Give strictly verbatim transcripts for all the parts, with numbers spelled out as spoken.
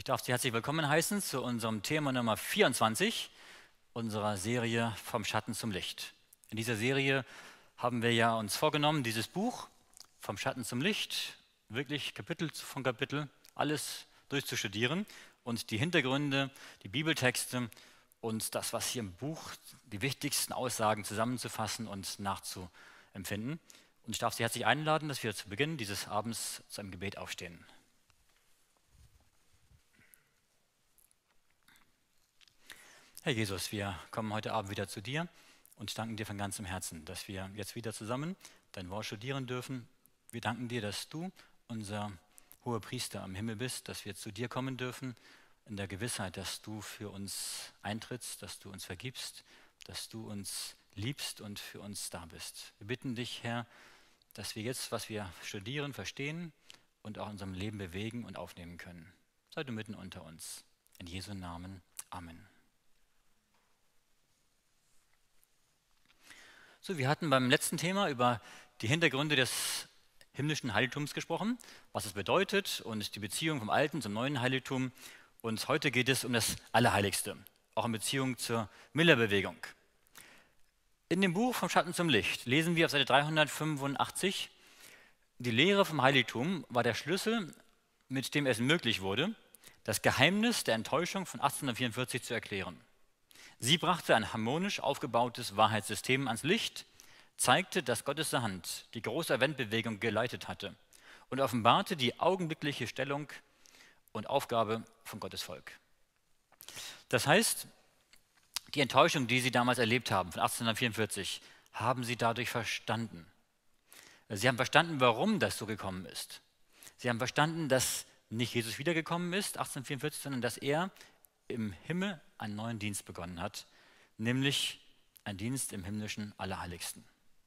Ich darf Sie herzlich willkommen heißen zu unserem Thema Nummer vierundzwanzig unserer Serie Vom Schatten zum Licht. In dieser Serie haben wir ja uns vorgenommen, dieses Buch Vom Schatten zum Licht wirklich Kapitel von Kapitel alles durchzustudieren und die Hintergründe, die Bibeltexte und das, was hier im Buch, die wichtigsten Aussagen zusammenzufassen und nachzuempfinden. Und ich darf Sie herzlich einladen, dass wir zu Beginn dieses Abends zu einem Gebet aufstehen. Herr Jesus, wir kommen heute Abend wieder zu dir und danken dir von ganzem Herzen, dass wir jetzt wieder zusammen dein Wort studieren dürfen. Wir danken dir, dass du unser hoher Priester am Himmel bist, dass wir zu dir kommen dürfen, in der Gewissheit, dass du für uns eintrittst, dass du uns vergibst, dass du uns liebst und für uns da bist. Wir bitten dich, Herr, dass wir jetzt, was wir studieren, verstehen und auch in unserem Leben bewegen und aufnehmen können. Sei du mitten unter uns. In Jesu Namen. Amen. So, wir hatten beim letzten Thema über die Hintergründe des himmlischen Heiligtums gesprochen, was es bedeutet und die Beziehung vom alten zum neuen Heiligtum. Und heute geht es um das Allerheiligste, auch in Beziehung zur Millerbewegung. In dem Buch Vom Schatten zum Licht lesen wir auf Seite dreihundertfünfundachtzig, die Lehre vom Heiligtum war der Schlüssel, mit dem es möglich wurde, das Geheimnis der Enttäuschung von achtzehnhundertvierundvierzig zu erklären. Sie brachte ein harmonisch aufgebautes Wahrheitssystem ans Licht, zeigte, dass Gottes Hand die große Adventbewegung geleitet hatte und offenbarte die augenblickliche Stellung und Aufgabe von Gottes Volk. Das heißt, die Enttäuschung, die sie damals erlebt haben, von achtzehnhundertvierundvierzig, haben sie dadurch verstanden. Sie haben verstanden, warum das so gekommen ist. Sie haben verstanden, dass nicht Jesus wiedergekommen ist, achtzehnhundertvierundvierzig, sondern dass er im Himmel einen neuen Dienst begonnen hat, nämlich ein Dienst im himmlischen Allerheiligsten.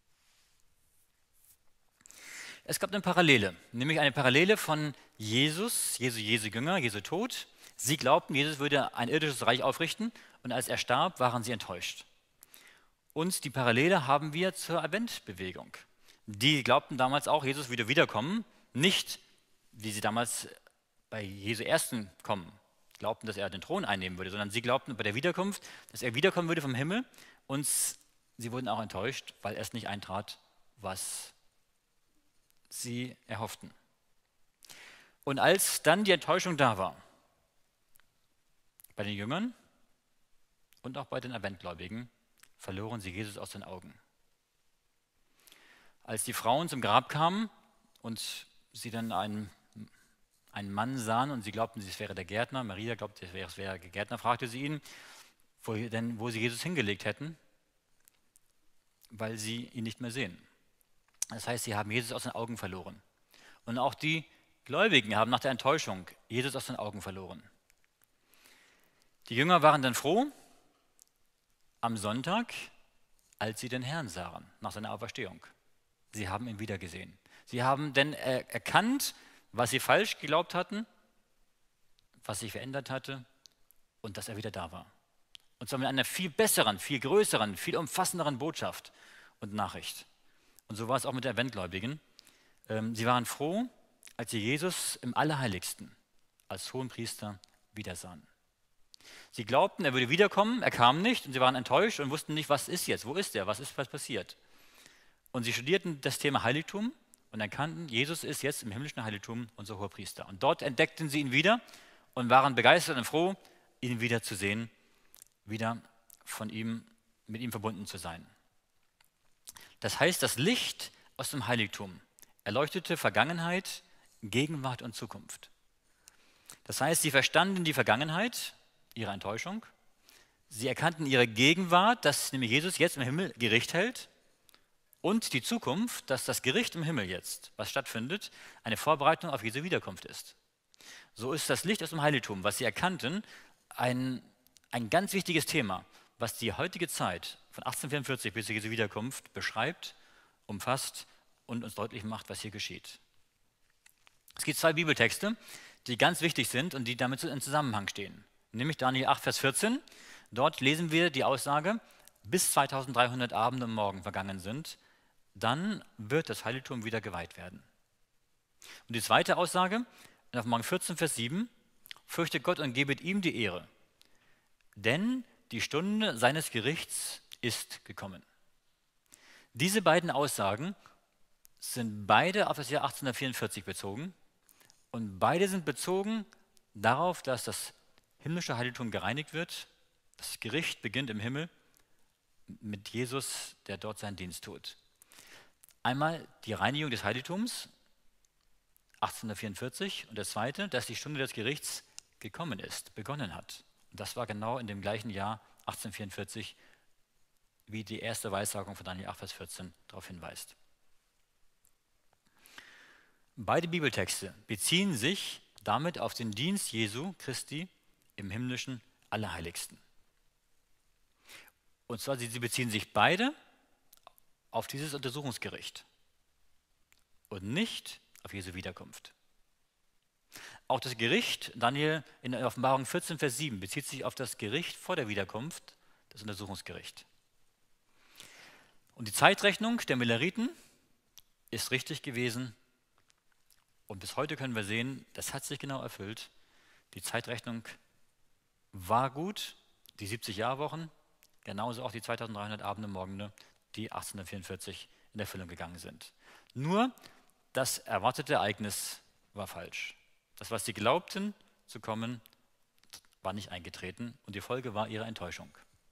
Es gab eine Parallele, nämlich eine Parallele von Jesus, Jesu, Jesu Jünger, Jesu Tod. Sie glaubten, Jesus würde ein irdisches Reich aufrichten und als er starb, waren sie enttäuscht. Und die Parallele haben wir zur Adventbewegung. Die glaubten damals auch, Jesus würde wiederkommen, nicht wie sie damals bei Jesu ersten Kommen glaubten, dass er den Thron einnehmen würde, sondern sie glaubten bei der Wiederkunft, dass er wiederkommen würde vom Himmel und sie wurden auch enttäuscht, weil es nicht eintrat, was sie erhofften. Und als dann die Enttäuschung da war, bei den Jüngern und auch bei den Adventgläubigen, verloren sie Jesus aus den Augen. Als die Frauen zum Grab kamen und sie dann einen einen Mann sahen und sie glaubten, es wäre der Gärtner. Maria glaubte, es wäre, es wäre der Gärtner, fragte sie ihn, wo, denn, wo sie Jesus hingelegt hätten, weil sie ihn nicht mehr sehen. Das heißt, sie haben Jesus aus den Augen verloren. Und auch die Gläubigen haben nach der Enttäuschung Jesus aus den Augen verloren. Die Jünger waren dann froh am Sonntag, als sie den Herrn sahen, nach seiner Auferstehung. Sie haben ihn wiedergesehen. Sie haben denn erkannt, was sie falsch geglaubt hatten, was sich verändert hatte und dass er wieder da war. Und zwar mit einer viel besseren, viel größeren, viel umfassenderen Botschaft und Nachricht. Und so war es auch mit den Adventgläubigen. Sie waren froh, als sie Jesus im Allerheiligsten als Hohenpriester wiedersahen. Sie glaubten, er würde wiederkommen, er kam nicht und sie waren enttäuscht und wussten nicht, was ist jetzt, wo ist er, was ist was passiert. Und sie studierten das Thema Heiligtum und erkannten, Jesus ist jetzt im himmlischen Heiligtum unser Hohepriester. Und dort entdeckten sie ihn wieder und waren begeistert und froh, ihn wieder zu sehen, wieder von ihm, mit ihm verbunden zu sein. Das heißt, das Licht aus dem Heiligtum erleuchtete Vergangenheit, Gegenwart und Zukunft. Das heißt, sie verstanden die Vergangenheit, ihre Enttäuschung. Sie erkannten ihre Gegenwart, dass nämlich Jesus jetzt im Himmel Gericht hält. Und die Zukunft, dass das Gericht im Himmel jetzt, was stattfindet, eine Vorbereitung auf Jesu Wiederkunft ist. So ist das Licht aus dem Heiligtum, was sie erkannten, ein, ein ganz wichtiges Thema, was die heutige Zeit von achtzehnhundertvierundvierzig bis zu Jesu Wiederkunft beschreibt, umfasst und uns deutlich macht, was hier geschieht. Es gibt zwei Bibeltexte, die ganz wichtig sind und die damit in Zusammenhang stehen. Nämlich Daniel acht, Vers vierzehn. Dort lesen wir die Aussage, bis zweitausenddreihundert Abende und Morgen vergangen sind, dann wird das Heiligtum wieder geweiht werden. Und die zweite Aussage, in Offenbarung vierzehn, Vers sieben, fürchtet Gott und gebet ihm die Ehre, denn die Stunde seines Gerichts ist gekommen. Diese beiden Aussagen sind beide auf das Jahr achtzehnhundertvierundvierzig bezogen und beide sind bezogen darauf, dass das himmlische Heiligtum gereinigt wird. Das Gericht beginnt im Himmel mit Jesus, der dort seinen Dienst tut. Einmal die Reinigung des Heiligtums, achtzehnhundertvierundvierzig, und das Zweite, dass die Stunde des Gerichts gekommen ist, begonnen hat. Und das war genau in dem gleichen Jahr achtzehnhundertvierundvierzig, wie die erste Weissagung von Daniel acht, Vers vierzehn darauf hinweist. Beide Bibeltexte beziehen sich damit auf den Dienst Jesu Christi im himmlischen Allerheiligsten. Und zwar, sie beziehen sich beide auf dieses Untersuchungsgericht und nicht auf Jesu Wiederkunft. Auch das Gericht, Daniel in der Offenbarung vierzehn, Vers sieben, bezieht sich auf das Gericht vor der Wiederkunft, das Untersuchungsgericht. Und die Zeitrechnung der Milleriten ist richtig gewesen. Und bis heute können wir sehen, das hat sich genau erfüllt. Die Zeitrechnung war gut, die siebzig-Jahr-Wochen, genauso auch die zweitausenddreihundert Abende und Morgende, die achtzehnhundertvierundvierzig in Erfüllung gegangen sind. Nur das erwartete Ereignis war falsch. Das, was sie glaubten zu kommen, war nicht eingetreten und die Folge war ihre Enttäuschung.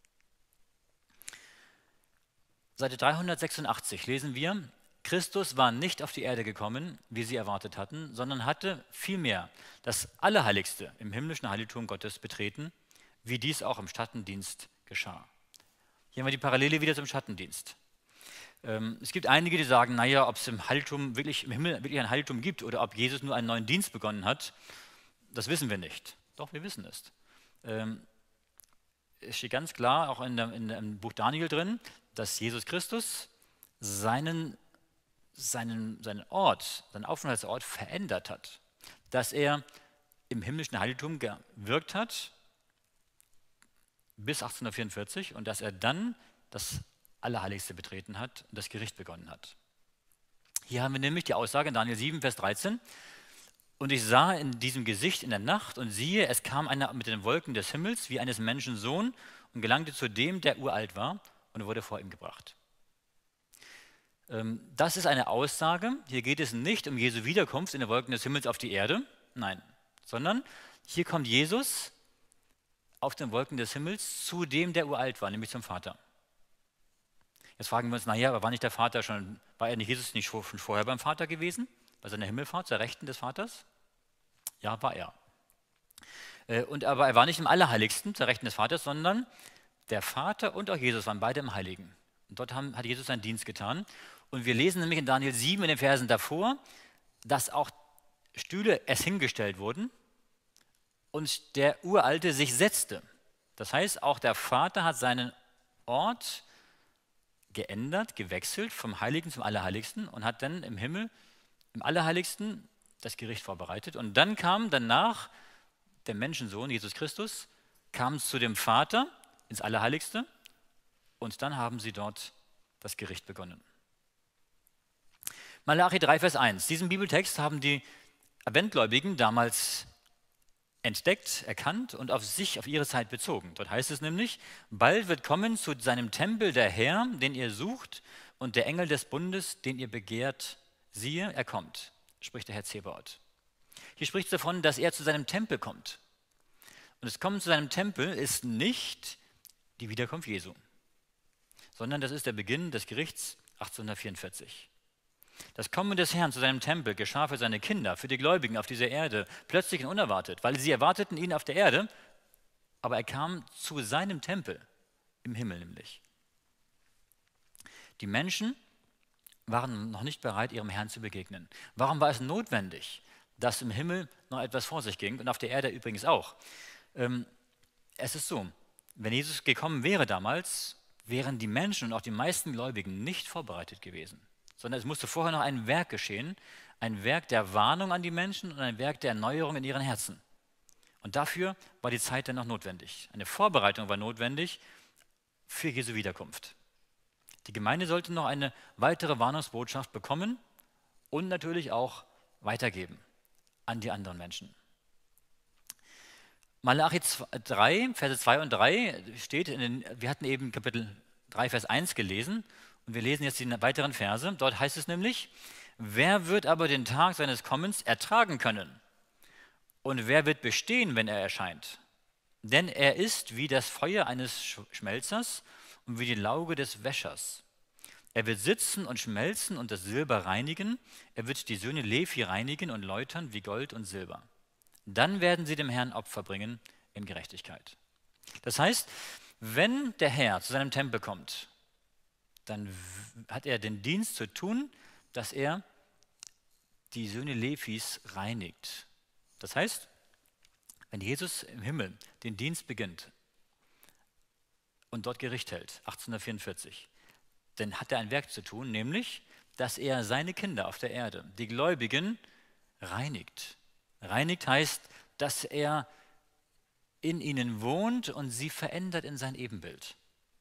Seite dreihundertsechsundachtzig lesen wir: Christus war nicht auf die Erde gekommen, wie sie erwartet hatten, sondern hatte vielmehr das Allerheiligste im himmlischen Heiligtum Gottes betreten, wie dies auch im Schattendienst geschah. Hier haben wir die Parallele wieder zum Schattendienst. Ähm, es gibt einige, die sagen, naja, ob es im Heiligtum wirklich, im Himmel wirklich ein Heiligtum gibt oder ob Jesus nur einen neuen Dienst begonnen hat, das wissen wir nicht. Doch, wir wissen es. Ähm, es steht ganz klar, auch in der, in der, im Buch Daniel drin, dass Jesus Christus seinen, seinen, seinen Ort, seinen Aufenthaltsort verändert hat. Dass er im himmlischen Heiligtum gewirkt hat bis achtzehnhundertvierundvierzig und dass er dann das Allerheiligste betreten hat und das Gericht begonnen hat. Hier haben wir nämlich die Aussage in Daniel sieben, Vers dreizehn. Und ich sah in diesem Gesicht in der Nacht und siehe, es kam einer mit den Wolken des Himmels wie eines Menschen Sohn und gelangte zu dem, der uralt war, und wurde vor ihm gebracht. Das ist eine Aussage. Hier geht es nicht um Jesu Wiederkunft in den Wolken des Himmels auf die Erde, nein, sondern hier kommt Jesus auf den Wolken des Himmels zu dem, der uralt war, nämlich zum Vater. Jetzt fragen wir uns, naja, aber war nicht der Vater schon, war er nicht Jesus nicht schon vorher beim Vater gewesen? Bei seiner Himmelfahrt, zur Rechten des Vaters? Ja, war er. Und aber er war nicht im Allerheiligsten, zur Rechten des Vaters, sondern der Vater und auch Jesus waren beide im Heiligen. Und dort haben, hat Jesus seinen Dienst getan. Und wir lesen nämlich in Daniel sieben in den Versen davor, dass auch Stühle es hingestellt wurden und der Uralte sich setzte. Das heißt, auch der Vater hat seinen Ort geändert, gewechselt vom Heiligen zum Allerheiligsten und hat dann im Himmel, im Allerheiligsten, das Gericht vorbereitet. Und dann kam danach der Menschensohn, Jesus Christus, kam zu dem Vater ins Allerheiligste und dann haben sie dort das Gericht begonnen. Malachi drei, Vers eins. Diesen Bibeltext haben die Adventgläubigen damals entdeckt, erkannt und auf sich, auf ihre Zeit bezogen. Dort heißt es nämlich, bald wird kommen zu seinem Tempel der Herr, den ihr sucht, und der Engel des Bundes, den ihr begehrt, siehe, er kommt, spricht der Herr Zebaoth. Hier spricht es davon, dass er zu seinem Tempel kommt. Und das Kommen zu seinem Tempel ist nicht die Wiederkunft Jesu, sondern das ist der Beginn des Gerichts achtzehnhundertvierundvierzig. Das Kommen des Herrn zu seinem Tempel geschah für seine Kinder, für die Gläubigen auf dieser Erde, plötzlich und unerwartet, weil sie erwarteten ihn auf der Erde, aber er kam zu seinem Tempel, im Himmel nämlich. Die Menschen waren noch nicht bereit, ihrem Herrn zu begegnen. Warum war es notwendig, dass im Himmel noch etwas vor sich ging und auf der Erde übrigens auch? Ähm, es ist so, wenn Jesus gekommen wäre damals, wären die Menschen und auch die meisten Gläubigen nicht vorbereitet gewesen, sondern es musste vorher noch ein Werk geschehen, ein Werk der Warnung an die Menschen und ein Werk der Erneuerung in ihren Herzen. Und dafür war die Zeit dann noch notwendig. Eine Vorbereitung war notwendig für Jesu Wiederkunft. Die Gemeinde sollte noch eine weitere Warnungsbotschaft bekommen und natürlich auch weitergeben an die anderen Menschen. Malachi drei, Verse zwei und drei steht, in den, wir hatten eben Kapitel drei, Vers eins gelesen und wir lesen jetzt die weiteren Verse. Dort heißt es nämlich, wer wird aber den Tag seines Kommens ertragen können? Und wer wird bestehen, wenn er erscheint? Denn er ist wie das Feuer eines Schmelzers und wie die Lauge des Wäschers. Er wird sitzen und schmelzen und das Silber reinigen. Er wird die Söhne Levi reinigen und läutern wie Gold und Silber. Dann werden sie dem Herrn Opfer bringen in Gerechtigkeit. Das heißt, wenn der Herr zu seinem Tempel kommt, dann hat er den Dienst zu tun, dass er die Söhne Levis reinigt. Das heißt, wenn Jesus im Himmel den Dienst beginnt und dort Gericht hält, achtzehnhundertvierundvierzig, dann hat er ein Werk zu tun, nämlich, dass er seine Kinder auf der Erde, die Gläubigen, reinigt. Reinigt heißt, dass er in ihnen wohnt und sie verändert in sein Ebenbild.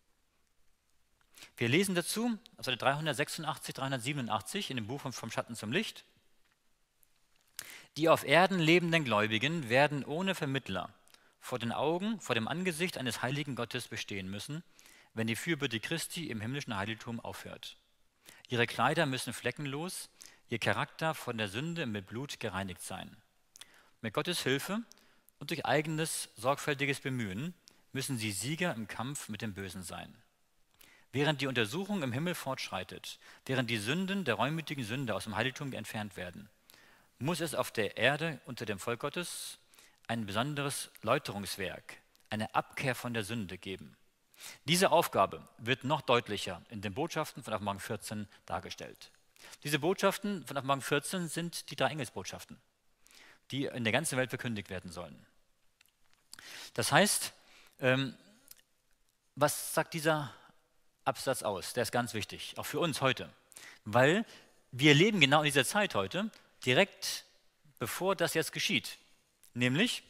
Wir lesen dazu, also dreihundertsechsundachtzig, dreihundertsiebenundachtzig in dem Buch Vom Schatten zum Licht. Die auf Erden lebenden Gläubigen werden ohne Vermittler vor den Augen, vor dem Angesicht eines heiligen Gottes bestehen müssen, wenn die Fürbitte Christi im himmlischen Heiligtum aufhört. Ihre Kleider müssen fleckenlos, ihr Charakter von der Sünde mit Blut gereinigt sein. Mit Gottes Hilfe und durch eigenes, sorgfältiges Bemühen müssen sie Sieger im Kampf mit dem Bösen sein. Während die Untersuchung im Himmel fortschreitet, während die Sünden der reumütigen Sünde aus dem Heiligtum entfernt werden, muss es auf der Erde unter dem Volk Gottes ein besonderes Läuterungswerk, eine Abkehr von der Sünde geben. Diese Aufgabe wird noch deutlicher in den Botschaften von Offenbarung vierzehn dargestellt. Diese Botschaften von Offenbarung vierzehn sind die drei Engelsbotschaften, die in der ganzen Welt verkündigt werden sollen. Das heißt, ähm, was sagt dieser Absatz aus? Der ist ganz wichtig, auch für uns heute, weil wir leben genau in dieser Zeit heute, direkt bevor das jetzt geschieht. Nämlich,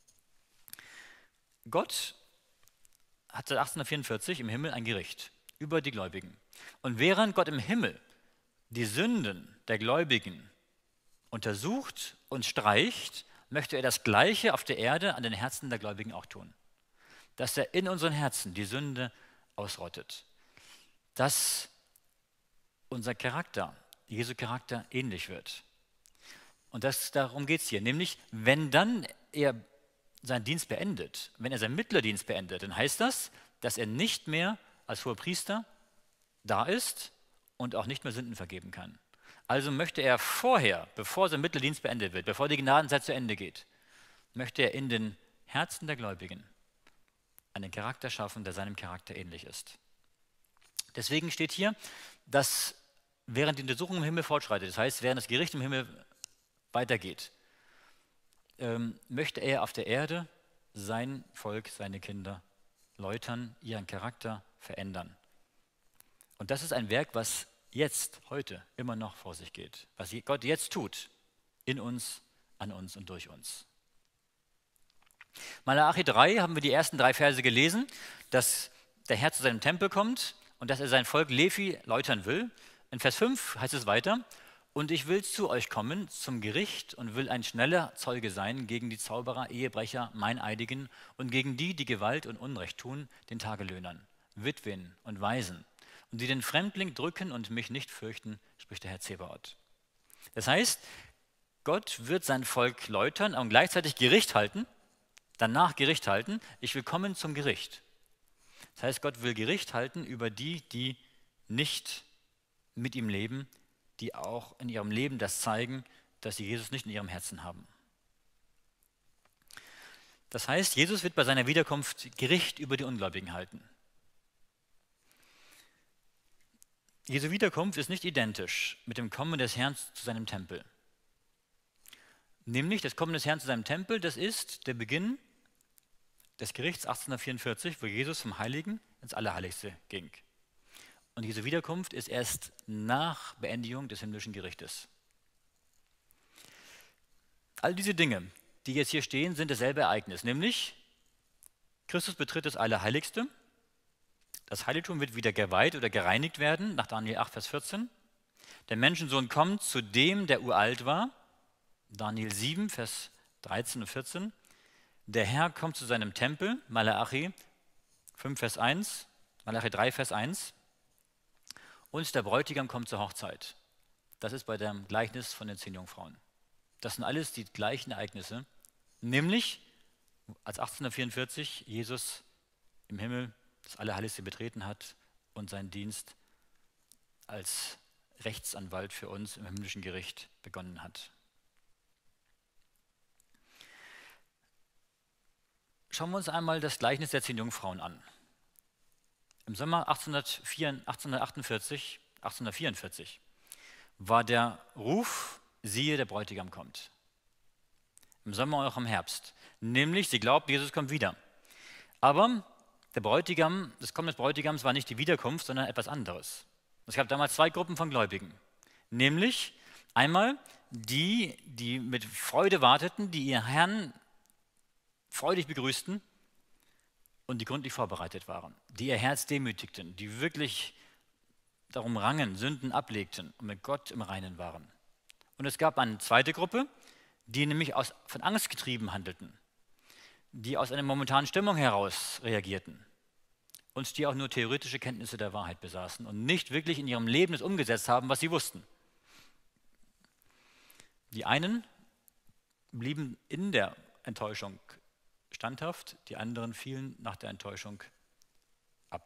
Gott hat seit achtzehnhundertvierundvierzig im Himmel ein Gericht über die Gläubigen. Und während Gott im Himmel die Sünden der Gläubigen untersucht und streicht, möchte er das Gleiche auf der Erde an den Herzen der Gläubigen auch tun. Dass er in unseren Herzen die Sünde ausrottet. Dass unser Charakter, Jesu Charakter, ähnlich wird. Und das, darum geht es hier. Nämlich, wenn dann er seinen Dienst beendet, wenn er seinen Mittlerdienst beendet, dann heißt das, dass er nicht mehr als Hohepriester da ist und auch nicht mehr Sünden vergeben kann. Also möchte er vorher, bevor sein Mittlerdienst beendet wird, bevor die Gnadenzeit zu Ende geht, möchte er in den Herzen der Gläubigen einen Charakter schaffen, der seinem Charakter ähnlich ist. Deswegen steht hier, dass während die Untersuchung im Himmel fortschreitet, das heißt, während das Gericht im Himmel weitergeht, ähm, möchte er auf der Erde sein Volk, seine Kinder läutern, ihren Charakter verändern. Und das ist ein Werk, was jetzt, heute, immer noch vor sich geht. Was Gott jetzt tut, in uns, an uns und durch uns. Malachi drei haben wir die ersten drei Verse gelesen, dass der Herr zu seinem Tempel kommt und dass er sein Volk Levi läutern will. In Vers fünf heißt es weiter, und ich will zu euch kommen zum Gericht und will ein schneller Zeuge sein gegen die Zauberer, Ehebrecher, Meineidigen und gegen die, die Gewalt und Unrecht tun, den Tagelöhnern, Witwen und Waisen und die den Fremdling drücken und mich nicht fürchten, spricht der Herr Zebaoth. Das heißt, Gott wird sein Volk läutern und gleichzeitig Gericht halten, danach Gericht halten. Ich will kommen zum Gericht. Das heißt, Gott will Gericht halten über die, die nicht mit ihm leben, die auch in ihrem Leben das zeigen, dass sie Jesus nicht in ihrem Herzen haben. Das heißt, Jesus wird bei seiner Wiederkunft Gericht über die Ungläubigen halten. Jesu Wiederkunft ist nicht identisch mit dem Kommen des Herrn zu seinem Tempel. Nämlich das Kommen des Herrn zu seinem Tempel, das ist der Beginn des Gerichts achtzehnhundertvierundvierzig, wo Jesus vom Heiligen ins Allerheiligste ging. Und Jesu Wiederkunft ist erst nach Beendigung des himmlischen Gerichtes. All diese Dinge, die jetzt hier stehen, sind dasselbe Ereignis, nämlich Christus betritt das Allerheiligste, das Heiligtum wird wieder geweiht oder gereinigt werden, nach Daniel acht, Vers vierzehn. Der Menschensohn kommt zu dem, der uralt war, Daniel sieben, Vers dreizehn und vierzehn. Der Herr kommt zu seinem Tempel, Malachi fünf, Vers eins, Malachi drei, Vers eins, und der Bräutigam kommt zur Hochzeit. Das ist bei dem Gleichnis von den zehn Jungfrauen. Das sind alles die gleichen Ereignisse, nämlich als achtzehnhundertvierundvierzig Jesus im Himmel das Allerheiligste betreten hat und seinen Dienst als Rechtsanwalt für uns im himmlischen Gericht begonnen hat. Schauen wir uns einmal das Gleichnis der zehn Jungfrauen an. Im Sommer achtzehnhundertachtundvierzig, achtzehnhundertvierundvierzig war der Ruf, siehe, der Bräutigam kommt. Im Sommer und auch im Herbst. Nämlich, sie glaubten, Jesus kommt wieder. Aber der Bräutigam, das Kommen des Bräutigams war nicht die Wiederkunft, sondern etwas anderes. Es gab damals zwei Gruppen von Gläubigen. Nämlich einmal die, die mit Freude warteten, die ihren Herrn freudig begrüßten und die gründlich vorbereitet waren, die ihr Herz demütigten, die wirklich darum rangen, Sünden ablegten und mit Gott im Reinen waren. Und es gab eine zweite Gruppe, die nämlich aus, von Angst getrieben handelten, die aus einer momentanen Stimmung heraus reagierten und die auch nur theoretische Kenntnisse der Wahrheit besaßen und nicht wirklich in ihrem Leben das umgesetzt haben, was sie wussten. Die einen blieben in der Enttäuschung standhaft, die anderen fielen nach der Enttäuschung ab.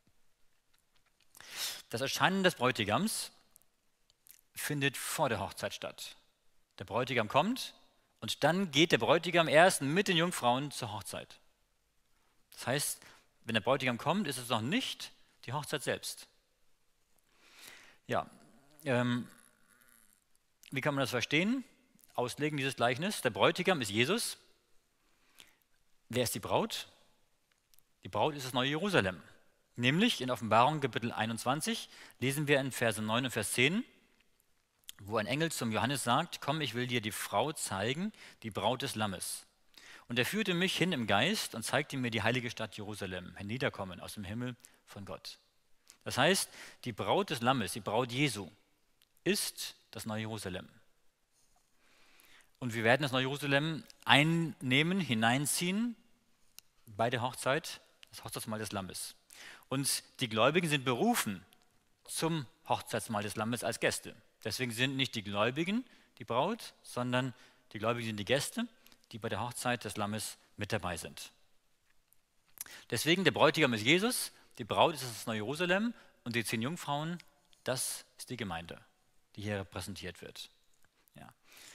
Das Erscheinen des Bräutigams findet vor der Hochzeit statt. Der Bräutigam kommt und dann geht der Bräutigam erst mit den Jungfrauen zur Hochzeit. Das heißt, wenn der Bräutigam kommt, ist es noch nicht die Hochzeit selbst. Ja, ähm, wie kann man das verstehen? Auslegen dieses Gleichnis. Der Bräutigam ist Jesus. Wer ist die Braut? Die Braut ist das neue Jerusalem. Nämlich in Offenbarung Kapitel einundzwanzig lesen wir in Verse neun und Vers zehn, wo ein Engel zum Johannes sagt, komm, ich will dir die Frau zeigen, die Braut des Lammes. Und er führte mich hin im Geist und zeigte mir die heilige Stadt Jerusalem, herniederkommen aus dem Himmel von Gott. Das heißt, die Braut des Lammes, die Braut Jesu, ist das neue Jerusalem. Und wir werden das neue Jerusalem einnehmen, hineinziehen bei der Hochzeit, das Hochzeitsmahl des Lammes. Und die Gläubigen sind berufen zum Hochzeitsmahl des Lammes als Gäste. Deswegen sind nicht die Gläubigen die Braut, sondern die Gläubigen sind die Gäste, die bei der Hochzeit des Lammes mit dabei sind. Deswegen, der Bräutigam ist Jesus, die Braut ist das neue Jerusalem und die zehn Jungfrauen, das ist die Gemeinde, die hier repräsentiert wird. Ja.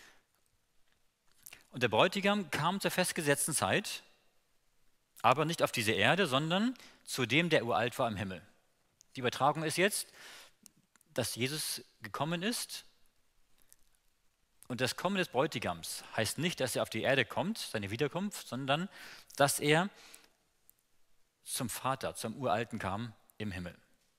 Und der Bräutigam kam zur festgesetzten Zeit, aber nicht auf diese Erde, sondern zu dem, der uralt war im Himmel. Die Übertragung ist jetzt, dass Jesus gekommen ist. Und das Kommen des Bräutigams heißt nicht, dass er auf die Erde kommt, seine Wiederkunft, sondern dass er zum Vater, zum Uralten kam im Himmel.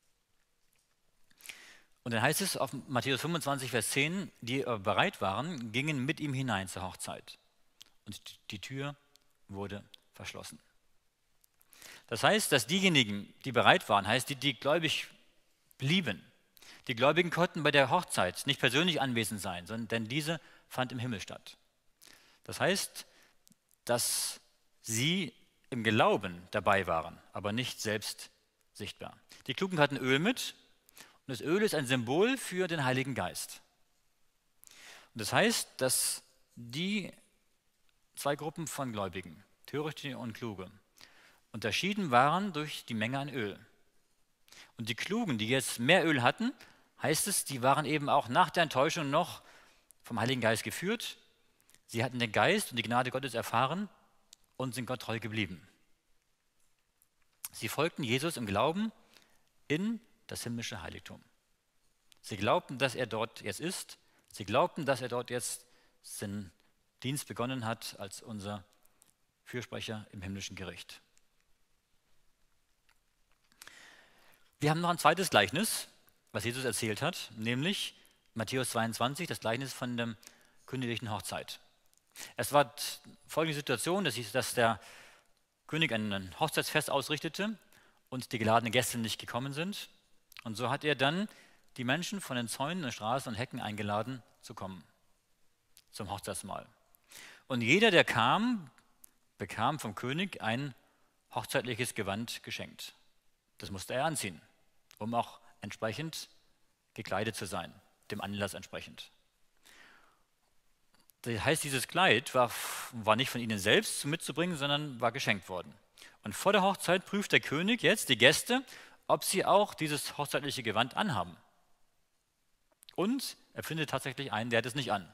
Und dann heißt es auf Matthäus fünfundzwanzig, Vers zehn, die bereit waren, gingen mit ihm hinein zur Hochzeit. Und die Tür wurde verschlossen. Das heißt, dass diejenigen, die bereit waren, heißt die, die gläubig blieben. Die Gläubigen konnten bei der Hochzeit nicht persönlich anwesend sein, sondern denn diese fand im Himmel statt. Das heißt, dass sie im Glauben dabei waren, aber nicht selbst sichtbar. Die Klugen hatten Öl mit und das Öl ist ein Symbol für den Heiligen Geist. Und das heißt, dass die zwei Gruppen von Gläubigen, Törichte und Kluge, unterschieden waren durch die Menge an Öl. Und die Klugen, die jetzt mehr Öl hatten, heißt es, die waren eben auch nach der Enttäuschung noch vom Heiligen Geist geführt. Sie hatten den Geist und die Gnade Gottes erfahren und sind Gott treu geblieben. Sie folgten Jesus im Glauben in das himmlische Heiligtum. Sie glaubten, dass er dort jetzt ist. Sie glaubten, dass er dort jetzt seinen Dienst begonnen hat als unser Fürsprecher im himmlischen Gericht. Wir haben noch ein zweites Gleichnis, was Jesus erzählt hat, nämlich Matthäus zweiundzwanzig, das Gleichnis von der königlichen Hochzeit. Es war folgende Situation, dass, hieß, dass der König ein Hochzeitsfest ausrichtete und die geladenen Gäste nicht gekommen sind. Und so hat er dann die Menschen von den Zäunen und Straßen und Hecken eingeladen zu kommen zum Hochzeitsmahl. Und jeder, der kam, bekam vom König ein hochzeitliches Gewand geschenkt. Das musste er anziehen, um auch entsprechend gekleidet zu sein, dem Anlass entsprechend. Das heißt, dieses Kleid war, war nicht von ihnen selbst mitzubringen, sondern war geschenkt worden. Und vor der Hochzeit prüft der König jetzt die Gäste, ob sie auch dieses hochzeitliche Gewand anhaben. Und er findet tatsächlich einen, der hat es nicht an.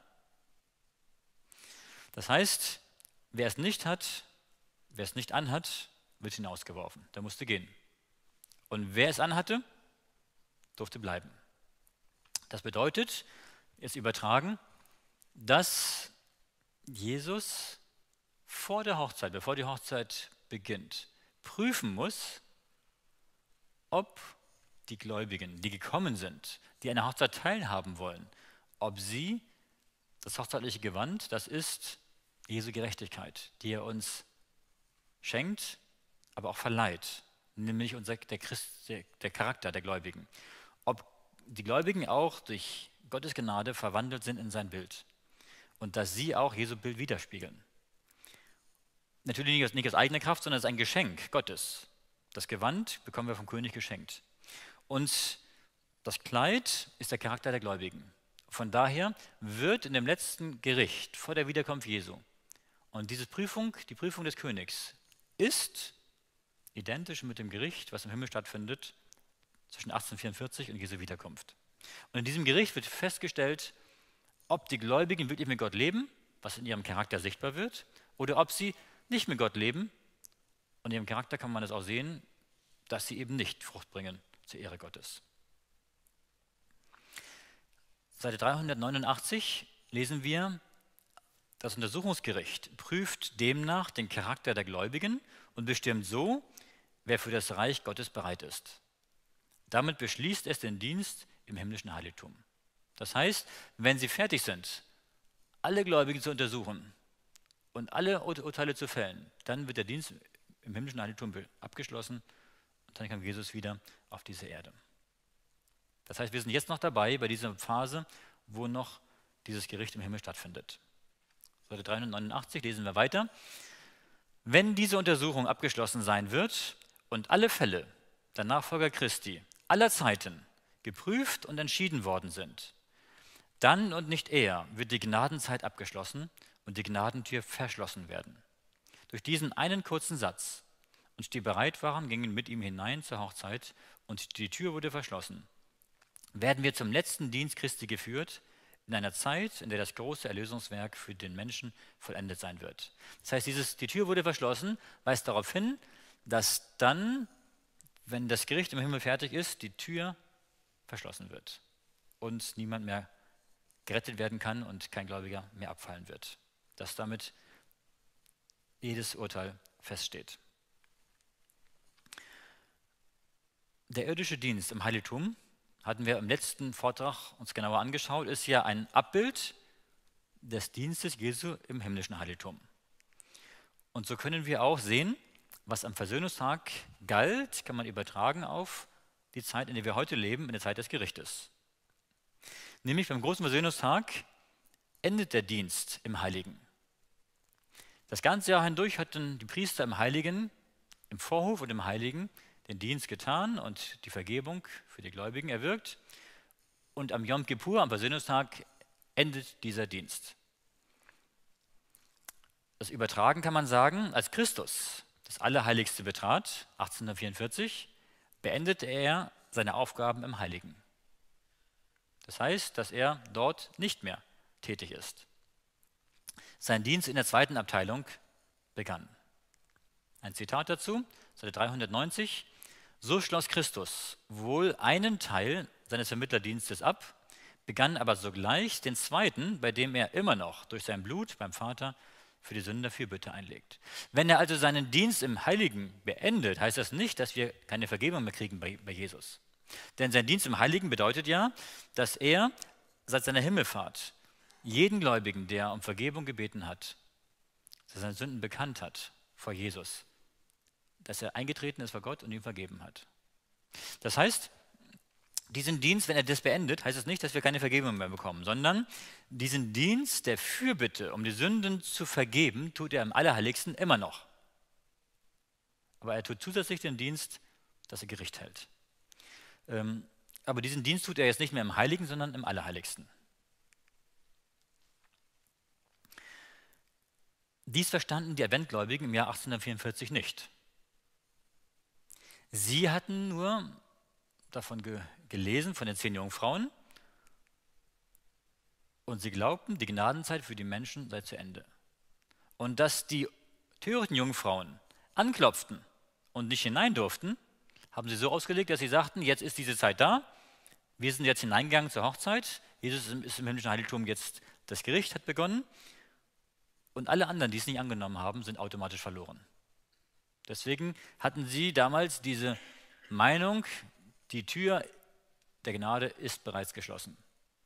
Das heißt, wer es nicht hat, wer es nicht anhat, wird hinausgeworfen. Der musste gehen. Und wer es anhatte, durfte bleiben. Das bedeutet, jetzt übertragen, dass Jesus vor der Hochzeit, bevor die Hochzeit beginnt, prüfen muss, ob die Gläubigen, die gekommen sind, die an der Hochzeit teilhaben wollen, ob sie das hochzeitliche Gewand, das ist Jesu Gerechtigkeit, die er uns schenkt, aber auch verleiht, nämlich unser, der, Christ, der, der Charakter der Gläubigen. Ob die Gläubigen auch durch Gottes Gnade verwandelt sind in sein Bild und dass sie auch Jesu Bild widerspiegeln. Natürlich nicht aus, nicht aus eigener Kraft, sondern es ist ein Geschenk Gottes. Das Gewand bekommen wir vom König geschenkt. Und das Kleid ist der Charakter der Gläubigen. Von daher wird in dem letzten Gericht vor der Wiederkunft Jesu, und diese Prüfung, die Prüfung des Königs, ist identisch mit dem Gericht, was im Himmel stattfindet, zwischen achtzehnhundertvierundvierzig und Jesu Wiederkunft. Und in diesem Gericht wird festgestellt, ob die Gläubigen wirklich mit Gott leben, was in ihrem Charakter sichtbar wird, oder ob sie nicht mit Gott leben. Und in ihrem Charakter kann man das auch sehen, dass sie eben nicht Frucht bringen zur Ehre Gottes. Seite dreihundertneunundachtzig lesen wir, das Untersuchungsgericht prüft demnach den Charakter der Gläubigen und bestimmt so, wer für das Reich Gottes bereit ist. Damit beschließt es den Dienst im himmlischen Heiligtum. Das heißt, wenn sie fertig sind, alle Gläubigen zu untersuchen und alle Urteile zu fällen, dann wird der Dienst im himmlischen Heiligtum abgeschlossen und dann kommt Jesus wieder auf diese Erde. Das heißt, wir sind jetzt noch dabei, bei dieser Phase, wo noch dieses Gericht im Himmel stattfindet. Seite dreihundertneunundachtzig lesen wir weiter. Wenn diese Untersuchung abgeschlossen sein wird und alle Fälle der Nachfolger Christi aller Zeiten geprüft und entschieden worden sind, dann und nicht eher wird die Gnadenzeit abgeschlossen und die Gnadentür verschlossen werden. Durch diesen einen kurzen Satz: Und die bereit waren, gingen mit ihm hinein zur Hochzeit und die Tür wurde verschlossen, werden wir zum letzten Dienst Christi geführt, in einer Zeit, in der das große Erlösungswerk für den Menschen vollendet sein wird. Das heißt, dieses, die Tür wurde verschlossen, weist darauf hin, dass dann, wenn das Gericht im Himmel fertig ist, die Tür verschlossen wird und niemand mehr gerettet werden kann und kein Gläubiger mehr abfallen wird. Dass damit jedes Urteil feststeht. Der irdische Dienst im Heiligtum, hatten wir im letzten Vortrag uns genauer angeschaut, ist ja ein Abbild des Dienstes Jesu im himmlischen Heiligtum. Und so können wir auch sehen, was am Versöhnungstag galt, kann man übertragen auf die Zeit, in der wir heute leben, in der Zeit des Gerichtes. Nämlich beim großen Versöhnungstag endet der Dienst im Heiligen. Das ganze Jahr hindurch hatten die Priester im Heiligen, im Vorhof und im Heiligen, den Dienst getan und die Vergebung für die Gläubigen erwirkt. Und am Yom Kippur, am Versöhnungstag, endet dieser Dienst. Das Übertragen kann man sagen, als Christus das Allerheiligste betrat, achtzehnhundertvierundvierzig, beendete er seine Aufgaben im Heiligen. Das heißt, dass er dort nicht mehr tätig ist. Sein Dienst in der zweiten Abteilung begann. Ein Zitat dazu, Seite dreihundertneunzig. So schloss Christus wohl einen Teil seines Vermittlerdienstes ab, begann aber sogleich den zweiten, bei dem er immer noch durch sein Blut beim Vater für die Sünder Fürbitte einlegt. Wenn er also seinen Dienst im Heiligen beendet, heißt das nicht, dass wir keine Vergebung mehr kriegen bei, bei Jesus. Denn sein Dienst im Heiligen bedeutet ja, dass er seit seiner Himmelfahrt jeden Gläubigen, der um Vergebung gebeten hat, der seine Sünden bekannt hat vor Jesus, dass er eingetreten ist vor Gott und ihm vergeben hat. Das heißt, Diesen Dienst, wenn er das beendet, heißt es nicht, dass wir keine Vergebung mehr bekommen, sondern diesen Dienst der Fürbitte, um die Sünden zu vergeben, tut er im Allerheiligsten immer noch. Aber er tut zusätzlich den Dienst, dass er Gericht hält. Ähm, aber diesen Dienst tut er jetzt nicht mehr im Heiligen, sondern im Allerheiligsten. Dies verstanden die Adventgläubigen im Jahr achtzehnhundertvierundvierzig nicht. Sie hatten nur davon ge gelesen, von den zehn Jungfrauen, und sie glaubten, die Gnadenzeit für die Menschen sei zu Ende. Und dass die törichten Jungfrauen anklopften und nicht hinein durften, haben sie so ausgelegt, dass sie sagten, jetzt ist diese Zeit da, wir sind jetzt hineingegangen zur Hochzeit, Jesus ist im himmlischen Heiligtum, jetzt das Gericht hat begonnen, und alle anderen, die es nicht angenommen haben, sind automatisch verloren. Deswegen hatten sie damals diese Meinung, die Tür der Gnade ist bereits geschlossen.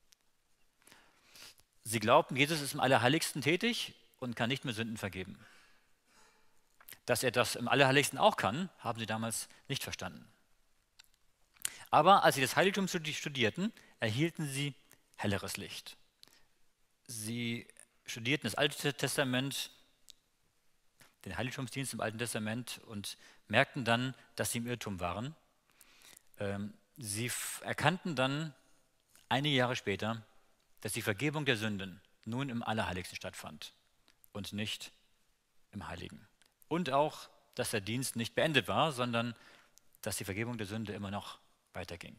Sie glaubten, Jesus ist im Allerheiligsten tätig und kann nicht mehr Sünden vergeben. Dass er das im Allerheiligsten auch kann, haben sie damals nicht verstanden. Aber als sie das Heiligtum studierten, erhielten sie helleres Licht. Sie studierten das Alte Testament, den Heiligtumsdienst im Alten Testament, und merkten dann, dass sie im Irrtum waren. Ähm, sie erkannten dann einige Jahre später, dass die Vergebung der Sünden nun im Allerheiligsten stattfand und nicht im Heiligen. Und auch, dass der Dienst nicht beendet war, sondern dass die Vergebung der Sünde immer noch weiterging.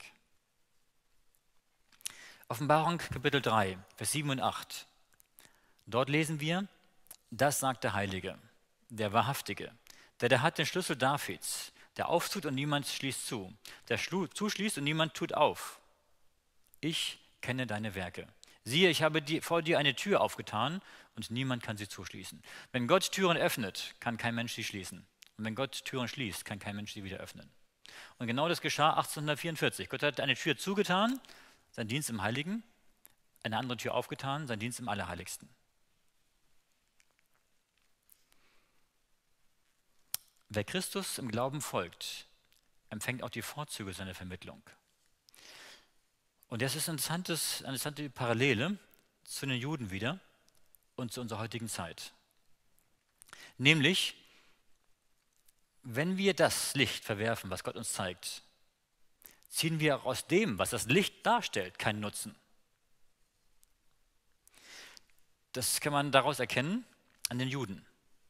Offenbarung Kapitel drei, Vers sieben und acht. Dort lesen wir, das sagt der Heilige, der Wahrhaftige, der, der hat den Schlüssel Davids, der auftut und niemand schließt zu, der zuschließt und niemand tut auf. Ich kenne deine Werke. Siehe, ich habe die, vor dir eine Tür aufgetan und niemand kann sie zuschließen. Wenn Gott Türen öffnet, kann kein Mensch sie schließen. Und wenn Gott Türen schließt, kann kein Mensch sie wieder öffnen. Und genau das geschah achtzehnhundertvierundvierzig. Gott hat eine Tür zugetan, sein Dienst im Heiligen, eine andere Tür aufgetan, sein Dienst im Allerheiligsten. Wer Christus im Glauben folgt, empfängt auch die Vorzüge seiner Vermittlung. Und das ist eine interessante, eine interessante Parallele zu den Juden wieder und zu unserer heutigen Zeit. Nämlich, wenn wir das Licht verwerfen, was Gott uns zeigt, ziehen wir auch aus dem, was das Licht darstellt, keinen Nutzen. Das kann man daraus erkennen an den Juden.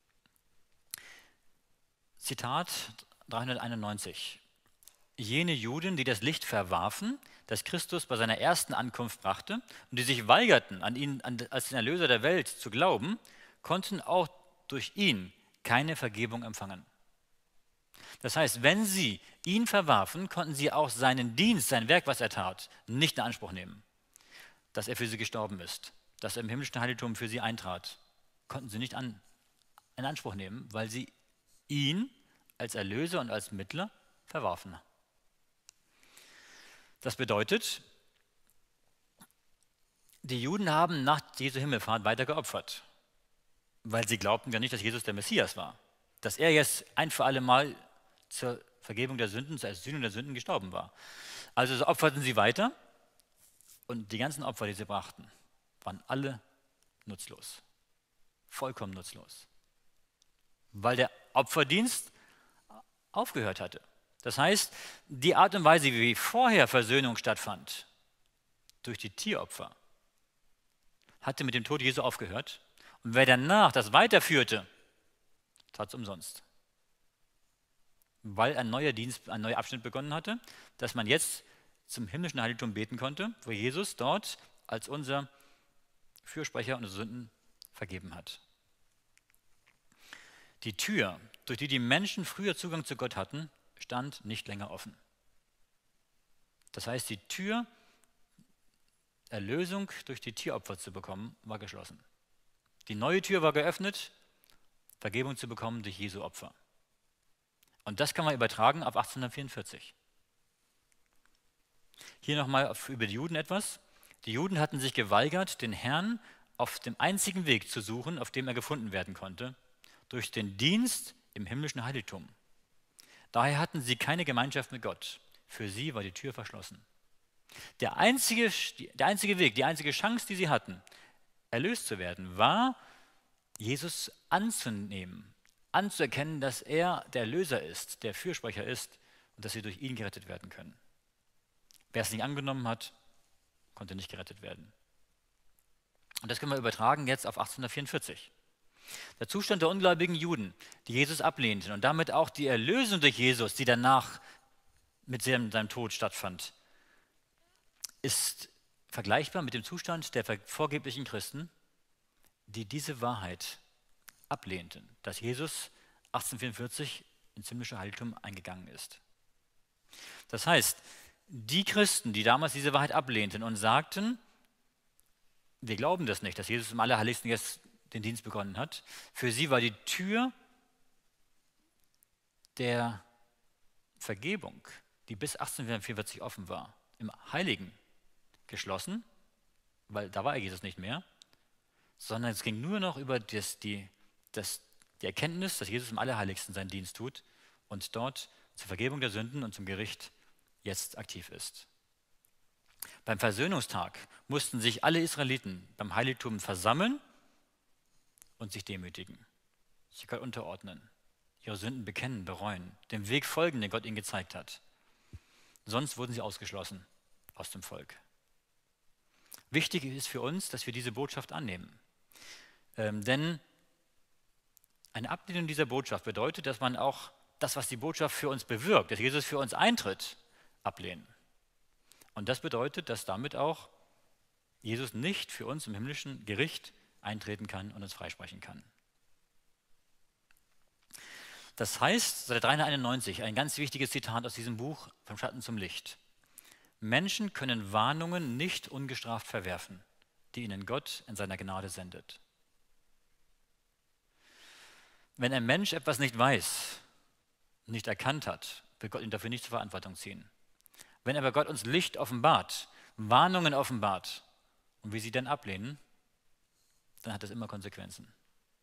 Zitat dreihunderteinundneunzig. Jene Juden, die das Licht verwarfen, das Christus bei seiner ersten Ankunft brachte, und die sich weigerten, an ihn an, als den Erlöser der Welt zu glauben, konnten auch durch ihn keine Vergebung empfangen. Das heißt, wenn sie ihn verwarfen, konnten sie auch seinen Dienst, sein Werk, was er tat, nicht in Anspruch nehmen. Dass er für sie gestorben ist, dass er im himmlischen Heiligtum für sie eintrat, konnten sie nicht an, in Anspruch nehmen, weil sie ihn als Erlöser und als Mittler verwarfen. Das bedeutet, die Juden haben nach Jesu Himmelfahrt weiter geopfert, weil sie glaubten ja nicht, dass Jesus der Messias war, dass er jetzt ein für alle Mal zur Vergebung der Sünden, zur Sühnung der Sünden gestorben war. Also so opferten sie weiter, und die ganzen Opfer, die sie brachten, waren alle nutzlos, vollkommen nutzlos, weil der Opferdienst aufgehört hatte. Das heißt, die Art und Weise, wie vorher Versöhnung stattfand, durch die Tieropfer, hatte mit dem Tod Jesu aufgehört. Und wer danach das weiterführte, tat es umsonst. Weil ein neuer Dienst, ein neuer Abschnitt begonnen hatte, dass man jetzt zum himmlischen Heiligtum beten konnte, wo Jesus dort als unser Fürsprecher unsere Sünden vergeben hat. Die Tür, durch die die Menschen früher Zugang zu Gott hatten, stand nicht länger offen. Das heißt, die Tür, Erlösung durch die Tieropfer zu bekommen, war geschlossen. Die neue Tür war geöffnet, Vergebung zu bekommen durch Jesu Opfer. Und das kann man übertragen auf achtzehnhundertvierundvierzig. Hier nochmal über die Juden etwas. Die Juden hatten sich geweigert, den Herrn auf dem einzigen Weg zu suchen, auf dem er gefunden werden konnte, durch den Dienst im himmlischen Heiligtum. Daher hatten sie keine Gemeinschaft mit Gott. Für sie war die Tür verschlossen. Der einzige, der einzige Weg, die einzige Chance, die sie hatten, erlöst zu werden, war, Jesus anzunehmen, anzuerkennen, dass er der Erlöser ist, der Fürsprecher ist und dass sie durch ihn gerettet werden können. Wer es nicht angenommen hat, konnte nicht gerettet werden. Und das können wir übertragen jetzt auf achtzehnhundertvierundvierzig. Der Zustand der ungläubigen Juden, die Jesus ablehnten und damit auch die Erlösung durch Jesus, die danach mit seinem, seinem Tod stattfand, ist vergleichbar mit dem Zustand der vorgeblichen Christen, die diese Wahrheit ablehnten, dass Jesus achtzehnhundertvierundvierzig ins himmlische Heiligtum eingegangen ist. Das heißt, die Christen, die damals diese Wahrheit ablehnten und sagten, wir glauben das nicht, dass Jesus im Allerheiligsten jetzt den Dienst begonnen hat, für sie war die Tür der Vergebung, die bis achtzehnhundertvierundvierzig offen war, im Heiligen geschlossen, weil da war Jesus nicht mehr, sondern es ging nur noch über das, die, das, die Erkenntnis, dass Jesus im Allerheiligsten seinen Dienst tut und dort zur Vergebung der Sünden und zum Gericht jetzt aktiv ist. Beim Versöhnungstag mussten sich alle Israeliten beim Heiligtum versammeln und sich demütigen, sich Gott unterordnen, ihre Sünden bekennen, bereuen, dem Weg folgen, den Gott ihnen gezeigt hat. Sonst wurden sie ausgeschlossen aus dem Volk. Wichtig ist für uns, dass wir diese Botschaft annehmen. Ähm, denn eine Ablehnung dieser Botschaft bedeutet, dass man auch das, was die Botschaft für uns bewirkt, dass Jesus für uns eintritt, ablehnen. Und das bedeutet, dass damit auch Jesus nicht für uns im himmlischen Gericht eintreten kann und uns freisprechen kann. Das heißt, Seite dreihunderteinundneunzig, ein ganz wichtiges Zitat aus diesem Buch, Vom Schatten zum Licht. Menschen können Warnungen nicht ungestraft verwerfen, die ihnen Gott in seiner Gnade sendet. Wenn ein Mensch etwas nicht weiß, nicht erkannt hat, wird Gott ihn dafür nicht zur Verantwortung ziehen. Wenn aber Gott uns Licht offenbart, Warnungen offenbart und wir sie dann ablehnen, dann hat das immer Konsequenzen.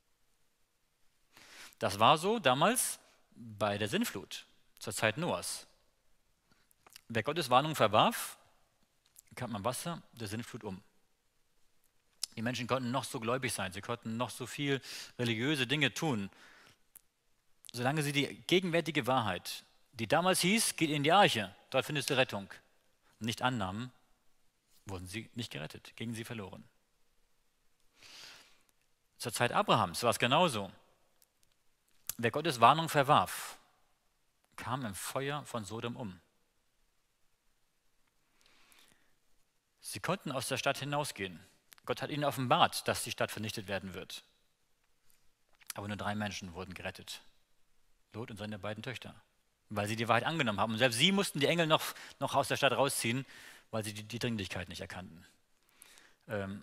Das war so damals bei der Sintflut, zur Zeit Noahs. Wer Gottes Warnung verwarf, kam am Wasser der Sintflut um. Die Menschen konnten noch so gläubig sein, sie konnten noch so viel religiöse Dinge tun. Solange sie die gegenwärtige Wahrheit, die damals hieß, geht in die Arche, dort findest du Rettung, nicht annahmen, wurden sie nicht gerettet, gingen sie verloren. Zur Zeit Abrahams war es genauso. Wer Gottes Warnung verwarf, kam im Feuer von Sodom um. Sie konnten aus der Stadt hinausgehen. Gott hat ihnen offenbart, dass die Stadt vernichtet werden wird. Aber nur drei Menschen wurden gerettet. Lot und seine beiden Töchter, weil sie die Wahrheit angenommen haben. Und selbst sie mussten die Engel noch, noch aus der Stadt rausziehen, weil sie die, die Dringlichkeit nicht erkannten. Ähm,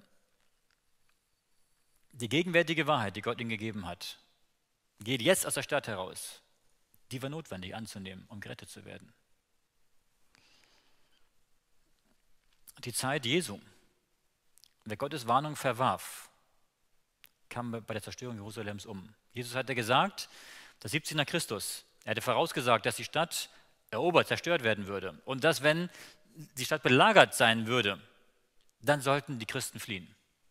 die gegenwärtige Wahrheit, die Gott ihnen gegeben hat, geht jetzt aus der Stadt heraus. Die war notwendig anzunehmen, um gerettet zu werden. Die Zeit Jesu, wer Gottes Warnung verwarf, kam bei der Zerstörung Jerusalems um. Jesus hatte gesagt, das siebzig nach Christus, er hatte vorausgesagt, dass die Stadt erobert, zerstört werden würde und dass, wenn die Stadt belagert sein würde, dann sollten die Christen fliehen.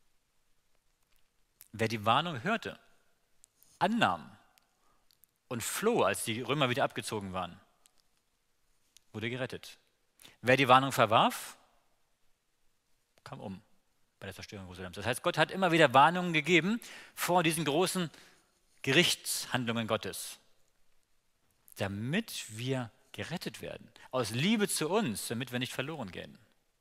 Wer die Warnung hörte, annahm und floh, als die Römer wieder abgezogen waren, wurde gerettet. Wer die Warnung verwarf, kam um bei der Zerstörung Jerusalems. Das heißt, Gott hat immer wieder Warnungen gegeben vor diesen großen Gerichtshandlungen Gottes, damit wir gerettet werden, aus Liebe zu uns, damit wir nicht verloren gehen.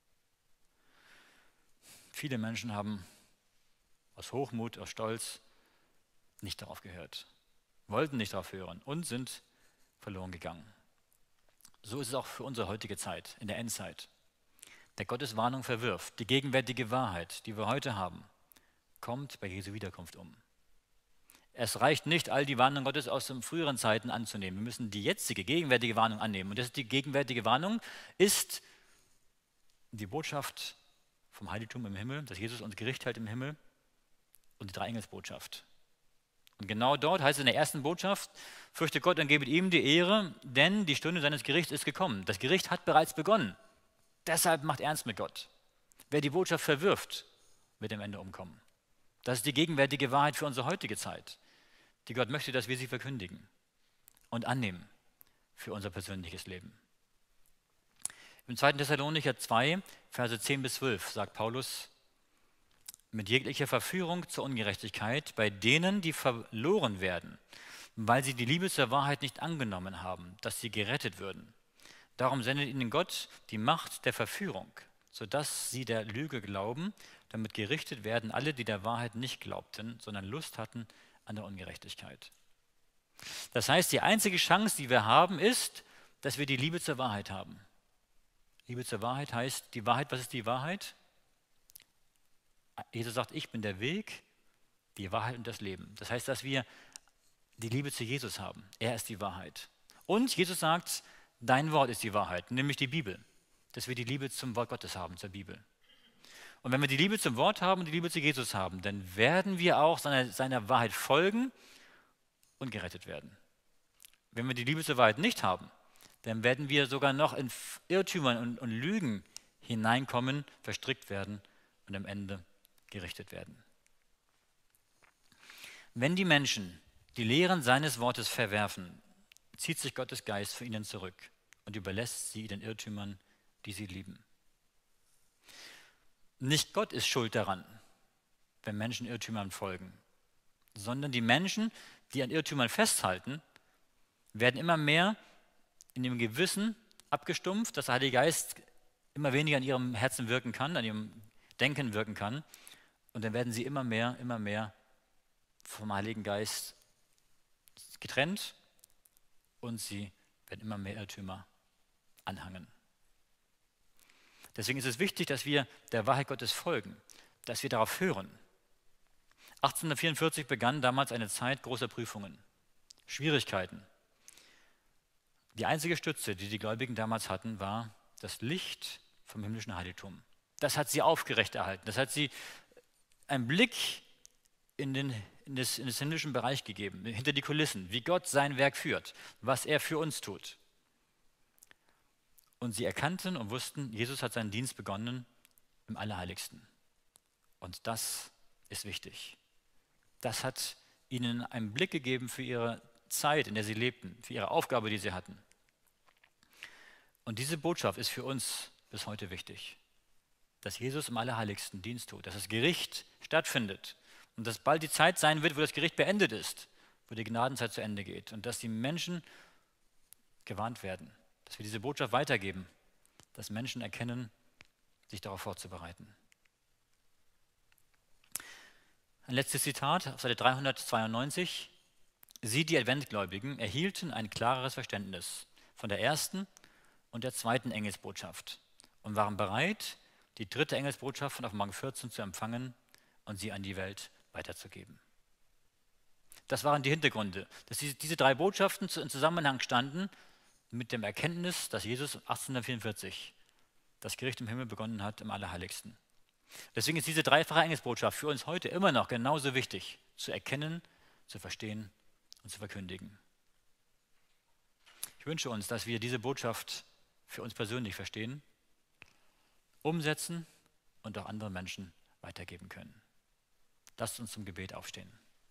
Viele Menschen haben aus Hochmut, aus Stolz nicht darauf gehört, wollten nicht darauf hören und sind verloren gegangen. So ist es auch für unsere heutige Zeit, in der Endzeit. Der Gottes Warnung verwirft, die gegenwärtige Wahrheit, die wir heute haben, kommt bei Jesu Wiederkunft um. Es reicht nicht, all die Warnungen Gottes aus den früheren Zeiten anzunehmen. Wir müssen die jetzige, gegenwärtige Warnung annehmen. Und das ist die gegenwärtige Warnung ist die Botschaft vom Heiligtum im Himmel, dass Jesus uns Gericht hält im Himmel und die Dreieingelsbotschaft. Und genau dort heißt es in der ersten Botschaft, fürchte Gott und gebet ihm die Ehre, denn die Stunde seines Gerichts ist gekommen. Das Gericht hat bereits begonnen. Deshalb macht ernst mit Gott. Wer die Botschaft verwirft, wird am Ende umkommen. Das ist die gegenwärtige Wahrheit für unsere heutige Zeit, die Gott möchte, dass wir sie verkündigen und annehmen für unser persönliches Leben. Im zweiten Thessalonicher zwei, Verse zehn bis zwölf sagt Paulus, mit jeglicher Verführung zur Ungerechtigkeit bei denen, die verloren werden, weil sie die Liebe zur Wahrheit nicht angenommen haben, dass sie gerettet würden. Darum sendet ihnen Gott die Macht der Verführung, sodass sie der Lüge glauben, damit gerichtet werden alle, die der Wahrheit nicht glaubten, sondern Lust hatten an der Ungerechtigkeit. Das heißt, die einzige Chance, die wir haben, ist, dass wir die Liebe zur Wahrheit haben. Liebe zur Wahrheit heißt, die Wahrheit, was ist die Wahrheit? Jesus sagt, ich bin der Weg, die Wahrheit und das Leben. Das heißt, dass wir die Liebe zu Jesus haben. Er ist die Wahrheit. Und Jesus sagt, dein Wort ist die Wahrheit, nämlich die Bibel. Dass wir die Liebe zum Wort Gottes haben, zur Bibel. Und wenn wir die Liebe zum Wort haben und die Liebe zu Jesus haben, dann werden wir auch seiner, seiner Wahrheit folgen und gerettet werden. Wenn wir die Liebe zur Wahrheit nicht haben, dann werden wir sogar noch in Irrtümern und, und Lügen hineinkommen, verstrickt werden und am Ende gerichtet werden. Wenn die Menschen die Lehren seines Wortes verwerfen, zieht sich Gottes Geist von ihnen zurück und überlässt sie den Irrtümern, die sie lieben. Nicht Gott ist schuld daran, wenn Menschen Irrtümern folgen, sondern die Menschen, die an Irrtümern festhalten, werden immer mehr in dem Gewissen abgestumpft, dass der Heilige Geist immer weniger an ihrem Herzen wirken kann, an ihrem Denken wirken kann. Und dann werden sie immer mehr, immer mehr vom Heiligen Geist getrennt und sie werden immer mehr Irrtümer anhangen. Deswegen ist es wichtig, dass wir der Wahrheit Gottes folgen, dass wir darauf hören. achtzehnhundertvierundvierzig begann damals eine Zeit großer Prüfungen, Schwierigkeiten. Die einzige Stütze, die die Gläubigen damals hatten, war das Licht vom himmlischen Heiligtum. Das hat sie aufgerecht erhalten. Das hat sie einen Blick in den, in das, in das himmlischen Bereich gegeben, hinter die Kulissen, wie Gott sein Werk führt, was er für uns tut. Und sie erkannten und wussten, Jesus hat seinen Dienst begonnen im Allerheiligsten. Und das ist wichtig. Das hat ihnen einen Blick gegeben für ihre Zeit, in der sie lebten, für ihre Aufgabe, die sie hatten. Und diese Botschaft ist für uns bis heute wichtig, dass Jesus im Allerheiligsten Dienst tut, dass das Gericht stattfindet und dass bald die Zeit sein wird, wo das Gericht beendet ist, wo die Gnadenzeit zu Ende geht und dass die Menschen gewarnt werden, dass wir diese Botschaft weitergeben, dass Menschen erkennen, sich darauf vorzubereiten. Ein letztes Zitat auf Seite dreihundertzweiundneunzig. Sie, die Adventgläubigen, erhielten ein klareres Verständnis von der ersten und der zweiten Engelsbotschaft und waren bereit, die dritte Engelsbotschaft von Offenbarung vierzehn zu empfangen und sie an die Welt weiterzugeben. Das waren die Hintergründe, dass diese, diese drei Botschaften in Zusammenhang standen mit dem Erkenntnis, dass Jesus achtzehnhundertvierundvierzig das Gericht im Himmel begonnen hat, im Allerheiligsten. Deswegen ist diese dreifache Engelsbotschaft für uns heute immer noch genauso wichtig, zu erkennen, zu verstehen und zu verkündigen. Ich wünsche uns, dass wir diese Botschaft für uns persönlich verstehen, umsetzen und auch anderen Menschen weitergeben können. Lasst uns zum Gebet aufstehen.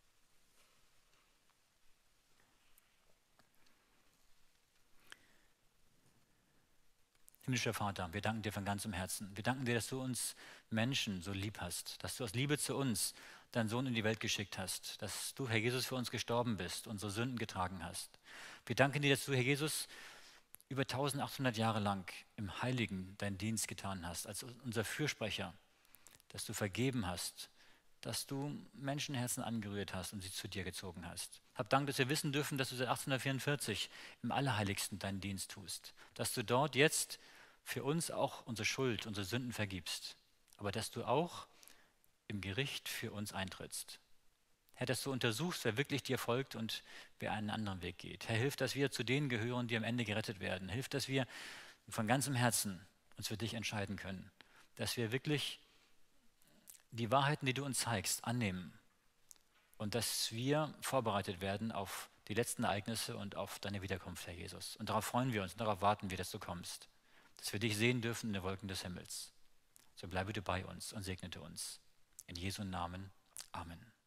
Himmlischer Vater, wir danken dir von ganzem Herzen. Wir danken dir, dass du uns Menschen so lieb hast, dass du aus Liebe zu uns deinen Sohn in die Welt geschickt hast, dass du, Herr Jesus, für uns gestorben bist, unsere Sünden getragen hast. Wir danken dir, dass du, Herr Jesus, über eintausendachthundert Jahre lang im Heiligen deinen Dienst getan hast, als unser Fürsprecher, dass du vergeben hast, dass du Menschenherzen angerührt hast und sie zu dir gezogen hast. Hab Dank, dass wir wissen dürfen, dass du seit achtzehnhundertvierundvierzig im Allerheiligsten deinen Dienst tust, dass du dort jetzt für uns auch unsere Schuld, unsere Sünden vergibst, aber dass du auch im Gericht für uns eintrittst. Herr, dass du untersuchst, wer wirklich dir folgt und wer einen anderen Weg geht. Herr, hilf, dass wir zu denen gehören, die am Ende gerettet werden. Hilf, dass wir von ganzem Herzen uns für dich entscheiden können, dass wir wirklich die Wahrheiten, die du uns zeigst, annehmen und dass wir vorbereitet werden auf die letzten Ereignisse und auf deine Wiederkunft, Herr Jesus. Und darauf freuen wir uns und darauf warten wir, dass du kommst. dass wir dich sehen dürfen in den Wolken des Himmels. So bleibe du bei uns und segnete uns. In Jesu Namen. Amen.